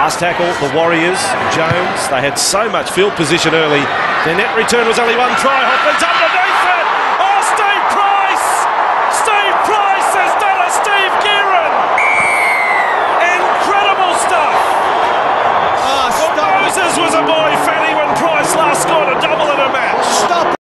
Last tackle, the Warriors, Jones, they had so much field position early. Their net return was only one try. Hoffman's underneath it. Oh, Steve Price! Steve Price has done a Steve Gearin. Incredible stuff. Oh, Moses was a boy, Fanny, when Price last scored a double in a match. Stop